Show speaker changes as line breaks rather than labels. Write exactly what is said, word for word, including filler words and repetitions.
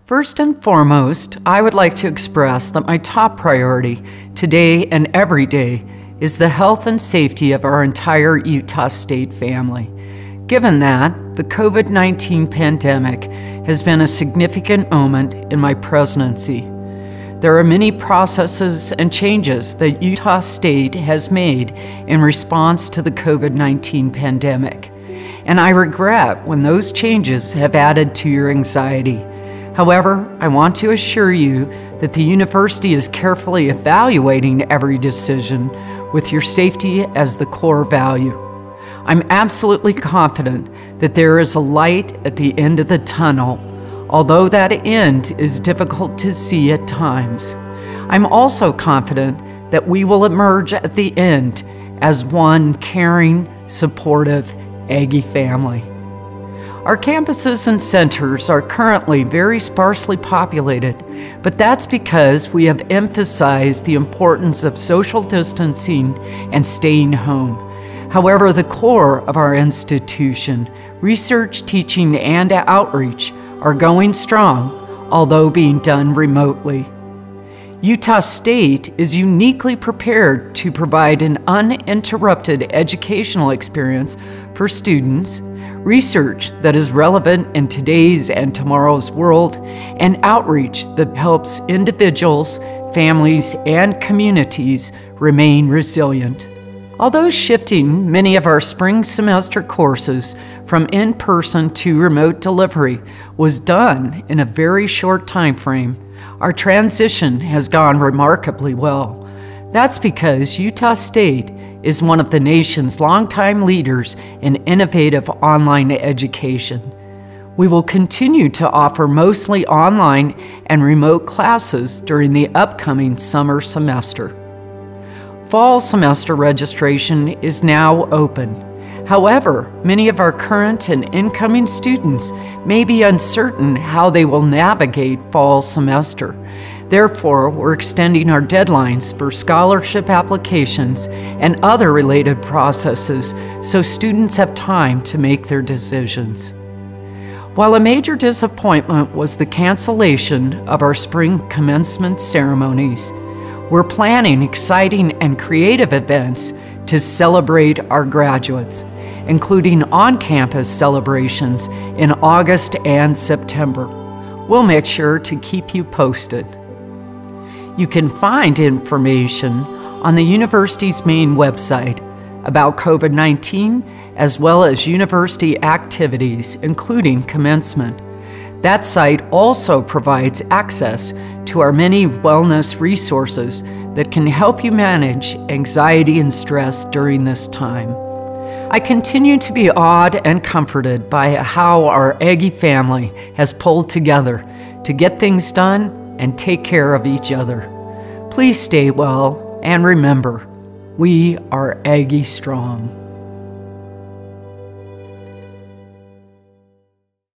First and foremost, I would like to express that my top priority today and every day is the health and safety of our entire Utah State family. Given that, the COVID nineteen pandemic has been a significant moment in my presidency. There are many processes and changes that Utah State has made in response to the COVID nineteen pandemic, and I regret when those changes have added to your anxiety. However, I want to assure you that the university is carefully evaluating every decision with your safety as the core value. I'm absolutely confident that there is a light at the end of the tunnel, although that end is difficult to see at times. I'm also confident that we will emerge at the end as one caring, supportive Aggie family. Our campuses and centers are currently very sparsely populated, but that's because we have emphasized the importance of social distancing and staying home. However, the core of our institution, research, teaching, and outreach, are going strong, although being done remotely. Utah State is uniquely prepared to provide an uninterrupted educational experience for students, research that is relevant in today's and tomorrow's world, and outreach that helps individuals, families, and communities remain resilient. Although shifting many of our spring semester courses from in-person to remote delivery was done in a very short time frame, our transition has gone remarkably well. That's because Utah State is one of the nation's longtime leaders in innovative online education. We will continue to offer mostly online and remote classes during the upcoming summer semester. Fall semester registration is now open. However, many of our current and incoming students may be uncertain how they will navigate fall semester. Therefore, we're extending our deadlines for scholarship applications and other related processes so students have time to make their decisions. While a major disappointment was the cancellation of our spring commencement ceremonies, we're planning exciting and creative events to celebrate our graduates, including on-campus celebrations in August and September. We'll make sure to keep you posted. You can find information on the university's main website about COVID nineteen, as well as university activities, including commencement. That site also provides access to our many wellness resources that can help you manage anxiety and stress during this time. I continue to be awed and comforted by how our Aggie family has pulled together to get things done and take care of each other. Please stay well, and remember, we are Aggie strong.